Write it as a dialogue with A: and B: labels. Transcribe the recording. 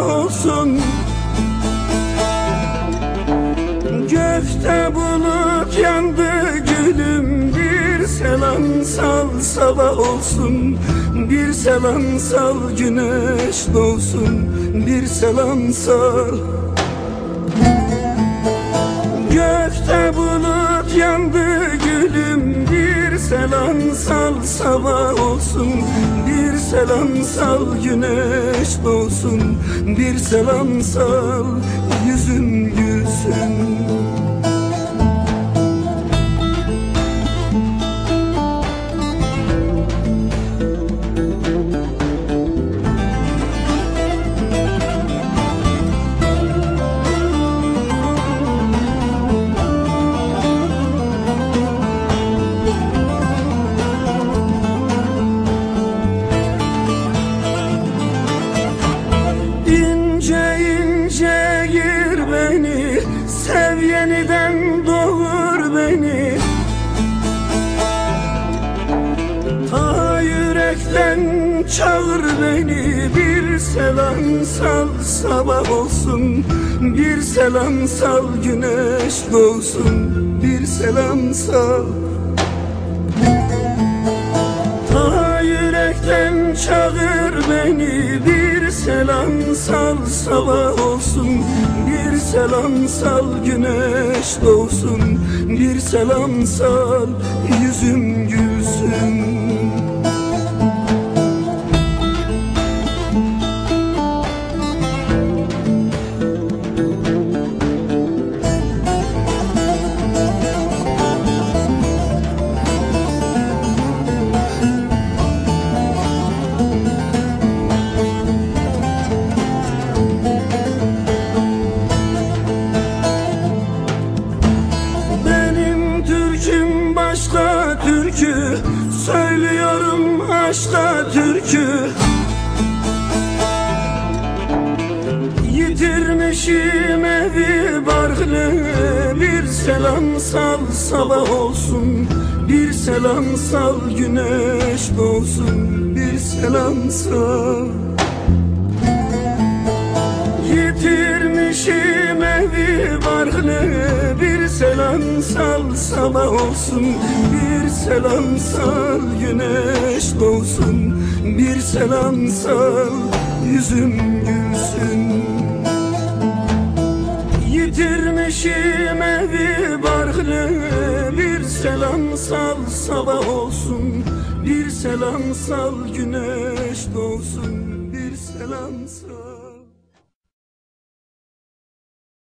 A: olsun. Gökte bulut yandı gülüm, bir selam sal sabah olsun. Bir selam sal güneş doğsun, bir selam sal. Gökte bulut yandı gülüm, bir selam sal sabah olsun. Bir selam sal güneş doğsun, bir selam sal yüzüm gülsün. Sev yeniden doğur beni, ta yürekten çağır beni. Bir selam sal sabah olsun, bir selam sal güneş doğsun, bir selam sal. Ta yürekten çağır beni, bir selam sal sabah olsun. Bir selam sal güneş doğsun, bir selam sal yüzüm gülsün. Aşka türkü söylüyorum, aşka türkü. Yitirmişim evi barkını, bir selam sal sabah olsun. Bir selam sal güneş doğsun, bir selam sal. Yitirmişim evi barkını, bir selam sal sabah olsun. Bir selam sal güneş doğsun, bir selam sal yüzüm gülsün. Yitirmişim evi barkını, bir selam sal sabah olsun. Bir selam sal güneş doğsun, bir selam sal.